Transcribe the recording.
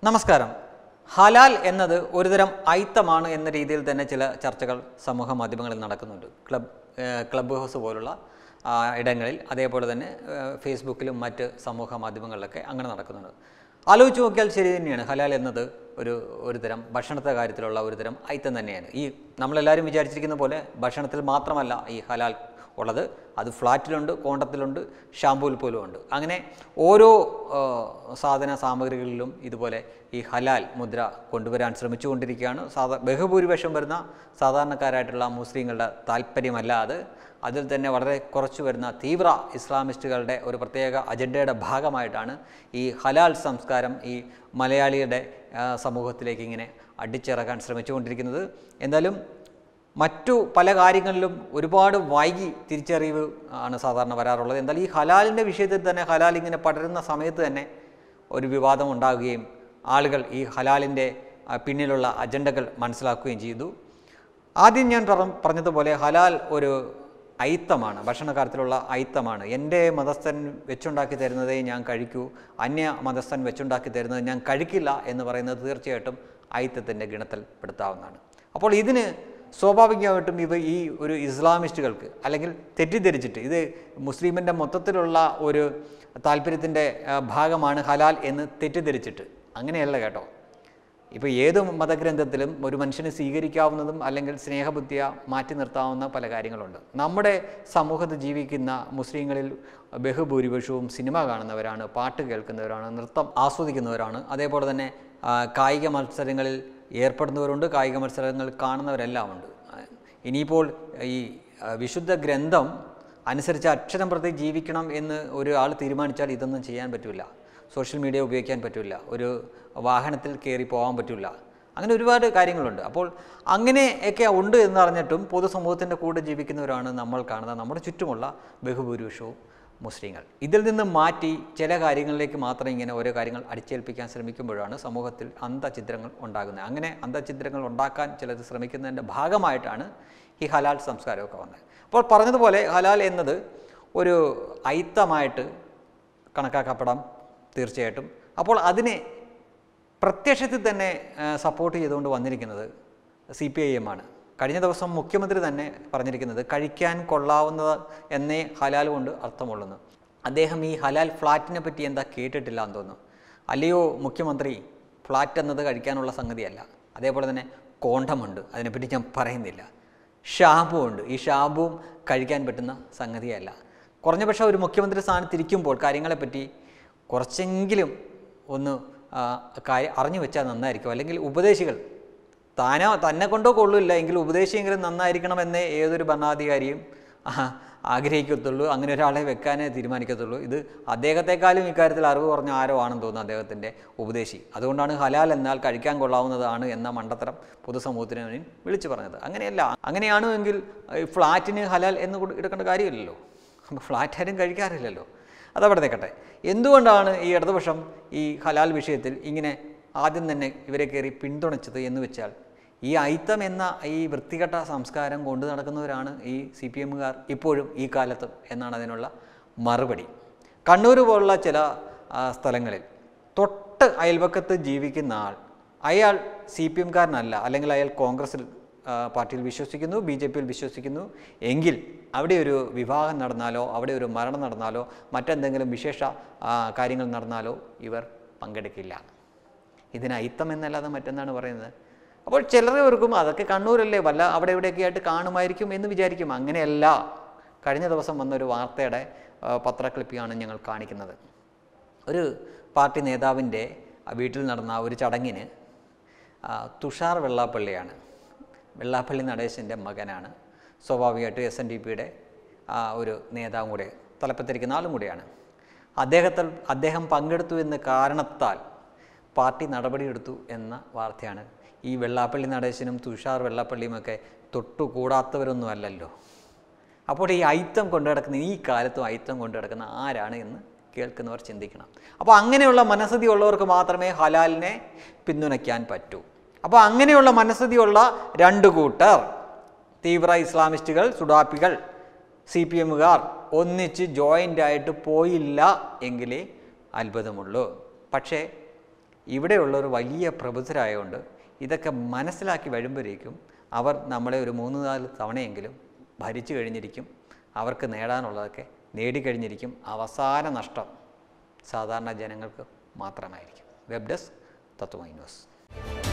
നമസ്കാരം. ഹലാൽ എന്നത് ഒരുതരം ഐത്തമാണ് എന്ന രീതിയിൽ തന്നെ ചില ചർച്ചകൾ സമൂഹ മാധ്യമങ്ങളിൽ നടക്കുന്നുണ്ട്. ക്ലബ് ഹൗസ് പോലുള്ള ഇടങ്ങളിൽ, അതേപോലെ തന്നെ ഫേസ്ബുക്കിലും മറ്റ് സമൂഹ മാധ്യമങ്ങളിലൊക്കെ അങ്ങനെ നടക്കുന്നുണ്ട്. ആലോചിച്ച് നോക്കിയാൽ ശരി തന്നെയാണ്. ഹലാൽ എന്നത് ഒരു തരം ഭക്ഷണത്തെ കാര്യത്തിലുള്ള ഒരു തരം ഐത്തം തന്നെയാണ്. ഈ നമ്മളെല്ലാവരും വിചാരിച്ചിരിക്കുന്ന പോലെ ഭക്ഷണത്തിൽ മാത്രമല്ല ഈ ഹലാൽ ഉള്ളത്. അത് ഫ്ലാറ്റിലുണ്ട്, കോണ്ടത്തിലുണ്ട്, ഷാമ്പൂവിൽ പോലും ഉണ്ട്. അങ്ങനെ ഓരോ സാധന സാമഗ്രികളിലും ഇതുപോലെ ഈ ഹലാൽ മുദ്ര കൊണ്ടുവരാൻ ശ്രമിച്ചുകൊണ്ടിരിക്കുകയാണ്. ബഹുഭൂരിപക്ഷം വരുന്ന സാധാരണക്കാരായിട്ടുള്ള മുസ്ലിങ്ങളുടെ താല്പര്യമല്ല അത്. അതിൽ തന്നെ വളരെ കുറച്ച് വരുന്ന തീവ്ര ഇസ്ലാമിസ്റ്റുകളുടെ ഒരു പ്രത്യേക അജണ്ടയുടെ ഭാഗമായിട്ടാണ് ഈ ഹലാൽ സംസ്കാരം ഈ മലയാളിയുടെ സമൂഹത്തിലേക്ക് ഇങ്ങനെ അടിച്ചിറക്കാൻ ശ്രമിച്ചുകൊണ്ടിരിക്കുന്നത്. എന്തായാലും മറ്റു പല കാര്യങ്ങളിലും ഒരുപാട് വൈകി തിരിച്ചറിവ് ആണ് സാധാരണ വരാറുള്ളത്. എന്നാൽ ഈ ഹലാലിൻ്റെ വിഷയത്തിൽ തന്നെ ഹലാൽ ഇങ്ങനെ പടരുന്ന സമയത്ത് തന്നെ ഒരു വിവാദം ഉണ്ടാകുകയും ആളുകൾ ഈ ഹലാലിൻ്റെ പിന്നിലുള്ള അജണ്ടകൾ മനസ്സിലാക്കുകയും ചെയ്തു. ആദ്യം ഞാൻ പറഞ്ഞതുപോലെ ഹലാൽ ഒരു ഐത്തമാണ്, ഭക്ഷണകാര്യത്തിലുള്ള ഐത്തമാണ്. എൻ്റെ മതസ്ഥൻ വെച്ചുണ്ടാക്കി തരുന്നതേ ഞാൻ കഴിക്കൂ, അന്യ മതസ്ഥൻ വെച്ചുണ്ടാക്കി തരുന്നത് ഞാൻ കഴിക്കില്ല എന്ന് പറയുന്നത് തീർച്ചയായിട്ടും ഐത്തത്തിൻ്റെ ഗണത്തിൽ പെടുത്താവുന്നതാണ്. അപ്പോൾ ഇതിന് സ്വാഭാവികമായിട്ടും ഈ ഒരു ഇസ്ലാമിസ്റ്റുകൾക്ക് അല്ലെങ്കിൽ തെറ്റിദ്ധരിച്ചിട്ട് ഇത് മുസ്ലിമിൻ്റെ മൊത്തത്തിലുള്ള ഒരു താല്പര്യത്തിൻ്റെ ഭാഗമാണ് ഹലാൽ എന്ന് തെറ്റിദ്ധരിച്ചിട്ട്, അങ്ങനെയല്ല കേട്ടോ. ഇപ്പോൾ ഏത് മതഗ്രന്ഥത്തിലും ഒരു മനുഷ്യന് സ്വീകരിക്കാവുന്നതും അല്ലെങ്കിൽ സ്നേഹബുദ്ധിയ മാറ്റി നിർത്താവുന്ന പല കാര്യങ്ങളുണ്ട്. നമ്മുടെ സമൂഹത്തിൽ ജീവിക്കുന്ന മുസ്ലിങ്ങളിൽ ബഹുഭൂരിപക്ഷവും സിനിമ കാണുന്നവരാണ്, പാട്ട് കേൾക്കുന്നവരാണ്, നൃത്തം ആസ്വദിക്കുന്നവരാണ്. അതേപോലെ തന്നെ കായിക മത്സരങ്ങളിൽ ഏർപ്പെടുന്നവരുണ്ട്, കായിക മത്സരങ്ങൾ കാണുന്നവരെല്ലാം ഉണ്ട്. ഇനിയിപ്പോൾ ഈ വിശുദ്ധ ഗ്രന്ഥം അനുസരിച്ച് അക്ഷരം പ്രതി ജീവിക്കണം എന്ന് ഒരാൾ തീരുമാനിച്ചാൽ ഇതൊന്നും ചെയ്യാൻ പറ്റില്ല. സോഷ്യൽ മീഡിയ ഉപയോഗിക്കാൻ പറ്റില്ല, ഒരു വാഹനത്തിൽ കയറി പോകാൻ പറ്റില്ല, അങ്ങനെ ഒരുപാട് കാര്യങ്ങളുണ്ട്. അപ്പോൾ അങ്ങനെയൊക്കെ ഉണ്ട് എന്നറിഞ്ഞിട്ടും പൊതുസമൂഹത്തിൻ്റെ കൂടെ ജീവിക്കുന്നവരാണ് നമ്മൾ കാണുന്ന നമ്മുടെ ചുറ്റുമുള്ള ബഹുഭൂരിപക്ഷവും മുസ്ലിങ്ങൾ. ഇതിൽ നിന്ന് മാറ്റി ചില കാര്യങ്ങളിലേക്ക് മാത്രം ഇങ്ങനെ ഓരോ കാര്യങ്ങൾ അടിച്ചേൽപ്പിക്കാൻ ശ്രമിക്കുമ്പോഴാണ് സമൂഹത്തിൽ അന്ധചിത്രങ്ങൾ ഉണ്ടാകുന്നത്. അങ്ങനെ അന്ധചിത്രങ്ങൾ ഉണ്ടാക്കാൻ ചിലത് ശ്രമിക്കുന്നതിൻ്റെ ഭാഗമായിട്ടാണ് ഈ ഹലാൽ സംസ്കാരമൊക്കെ വന്നത്. അപ്പോൾ പറഞ്ഞതുപോലെ ഹലാൽ എന്നത് ഒരു ഐത്തമായിട്ട് കണക്കാക്കപ്പെടാം തീർച്ചയായിട്ടും. അപ്പോൾ അതിനെ പ്രത്യക്ഷത്തിൽ തന്നെ സപ്പോർട്ട് ചെയ്തുകൊണ്ട് വന്നിരിക്കുന്നത് CPIM ആണ്. കഴിഞ്ഞ ദിവസം മുഖ്യമന്ത്രി തന്നെ പറഞ്ഞിരിക്കുന്നത് കഴിക്കാൻ കൊള്ളാവുന്നത് എന്നേ ഹലാൽ കൊണ്ട് അർത്ഥമുള്ളൂ. അദ്ദേഹം ഈ ഹലാൽ ഫ്ലാറ്റിനെ പറ്റി എന്താ കേട്ടിട്ടില്ല എന്ന് തോന്നുന്നു. അല്ലയോ മുഖ്യമന്ത്രി, ഫ്ലാറ്റ് എന്നത് കഴിക്കാനുള്ള സംഗതിയല്ല. അതേപോലെ തന്നെ കോണ്ടമുണ്ട്, അതിനെപ്പറ്റി ഞാൻ പറയുന്നില്ല. ഷാമ്പൂ ഉണ്ട്, ഈ ഷാമ്പൂവും കഴിക്കാൻ പറ്റുന്ന സംഗതിയല്ല. കുറഞ്ഞ പക്ഷേ ഒരു മുഖ്യമന്ത്രി സ്ഥാനത്തിരിക്കുമ്പോൾ കാര്യങ്ങളെപ്പറ്റി കുറച്ചെങ്കിലും ഒന്ന് അറിഞ്ഞു വെച്ചാൽ നന്നായിരിക്കും. അല്ലെങ്കിൽ ഉപദേശികൾ തന്നെ കൊണ്ടോ കൊള്ളില്ല എങ്കിൽ ഉപദേശിയെങ്കിലും നന്നായിരിക്കണമെന്നേ ഏതൊരു ഭരണാധികാരിയും ആഗ്രഹിക്കത്തുള്ളൂ. അങ്ങനെ ഒരാളെ വെക്കാനേ തീരുമാനിക്കത്തുള്ളൂ. ഇത് അദ്ദേഹത്തെക്കാളും ഇക്കാര്യത്തിൽ അറിവ് കുറഞ്ഞ ആരോ ആണെന്ന് തോന്നുന്നു അദ്ദേഹത്തിൻ്റെ ഉപദേശി. അതുകൊണ്ടാണ് ഹലാൽ എന്നാൽ കഴിക്കാൻ കൊള്ളാവുന്നതാണ് എന്ന മണ്ടത്തരം പൊതുസമൂഹത്തിന് മുന്നിൽ വിളിച്ചു പറഞ്ഞത്. അങ്ങനെയല്ല. അങ്ങനെയാണോ എങ്കിൽ ഫ്ലാറ്റിന് ഹലാൽ എന്ന് എടുക്കേണ്ട കാര്യമില്ലല്ലോ. ഫ്ലാറ്റ് ആരും കഴിക്കാറില്ലല്ലോ. അതവിടെ നിൽക്കട്ടെ. എന്തുകൊണ്ടാണ് ഈ ഇടതുപക്ഷം ഈ ഹലാൽ വിഷയത്തിൽ ഇങ്ങനെ ആദ്യം തന്നെ ഇവരെ കയറി പിന്തുണച്ചത് എന്ന് വെച്ചാൽ, ഈ ഐത്തം എന്ന ഈ വൃത്തികെട്ട സംസ്കാരം കൊണ്ടു നടക്കുന്നവരാണ് ഈ CPMകാർ ഇപ്പോഴും ഈ കാലത്തും എന്നാണ് അതിനുള്ള മറുപടി. കണ്ണൂർ പോലുള്ള ചില സ്ഥലങ്ങളിൽ തൊട്ട് അയൽപക്കത്ത് ജീവിക്കുന്ന അയാൾ CPMകാരനല്ല, അല്ലെങ്കിൽ അയാൾ കോൺഗ്രസിൽ പാർട്ടിയിൽ വിശ്വസിക്കുന്നു, BJPയിൽ വിശ്വസിക്കുന്നു എങ്കിൽ അവിടെ ഒരു വിവാഹം നടന്നാലോ, അവിടെ ഒരു മരണം നടന്നാലോ, മറ്റെന്തെങ്കിലും വിശേഷ കാര്യങ്ങൾ നടന്നാലോ ഇവർ പങ്കെടുക്കില്ല. ഇതിന് ഐത്തം എന്നല്ലാതെ മറ്റെന്താണ് പറയുന്നത്? അപ്പോൾ ചിലരെ ഓർക്കും അതൊക്കെ കണ്ണൂരല്ലേ, വല്ല അവിടെ ഇവിടെയൊക്കെ ആയിട്ട് കാണുമായിരിക്കും എന്ന് വിചാരിക്കും. അങ്ങനെയല്ല. കഴിഞ്ഞ ദിവസം വന്നൊരു വാർത്തയുടെ പത്രക്ലിപ്പിയാണ് ഞങ്ങൾ കാണിക്കുന്നത്. ഒരു പാർട്ടി നേതാവിൻ്റെ വീട്ടിൽ നടന്ന ഒരു ചടങ്ങിന് തുഷാർ വെള്ളാപ്പള്ളിയാണ്, വെള്ളാപ്പള്ളി നടേശൻ്റെ മകനാണ്, സ്വാഭാവികമായിട്ട് SNDPയുടെ ഒരു നേതാവും കൂടെ, തലപ്പത്തിരിക്കുന്ന ആളും കൂടിയാണ്. അദ്ദേഹം പങ്കെടുത്തു എന്ന കാരണത്താൽ പാർട്ടി നടപടിയെടുത്തു എന്ന വാർത്തയാണ്. ഈ വെള്ളാപ്പള്ളി നടേശനും തുഷാർ വെള്ളാപ്പള്ളിയുമൊക്കെ തൊട്ടുകൂടാത്തവരൊന്നും അല്ലല്ലോ. അപ്പോൾ ഈ ഐത്തം കൊണ്ടു കിടക്കുന്ന, ഈ കാലത്തും ഐത്തം കൊണ്ടു കിടക്കുന്ന ആരാണ് എന്ന് കേൾക്കുന്നവർ ചിന്തിക്കണം. അപ്പോൾ അങ്ങനെയുള്ള മനസ്ഥിതി ഉള്ളവർക്ക് മാത്രമേ ഹലാലിനെ പിന്തുണയ്ക്കാൻ പറ്റൂ. അപ്പോൾ അങ്ങനെയുള്ള മനസ്ഥിതിയുള്ള രണ്ട് കൂട്ടർ, തീവ്ര ഇസ്ലാമിസ്റ്റുകൾ, സുഡാപ്പികൾ, CPMകാർ ഒന്നിച്ച് ജോയിൻ്റായിട്ട് പോയില്ല എങ്കിലേ അത്ഭുതമുള്ളൂ. പക്ഷേ ഇവിടെയുള്ളൊരു വലിയ പ്രബുദ്ധരായതുകൊണ്ട് ഇതൊക്കെ മനസ്സിലാക്കി വരുമ്പോഴേക്കും അവർ നമ്മളെ ഒരു 3-4 തവണയെങ്കിലും ഭരിച്ചു കഴിഞ്ഞിരിക്കും. അവർക്ക് നേടാനുള്ളതൊക്കെ നേടിക്കഴിഞ്ഞിരിക്കും. അവസാന നഷ്ടം സാധാരണ ജനങ്ങൾക്ക് മാത്രമായിരിക്കും. Web desk Tatwamayi news.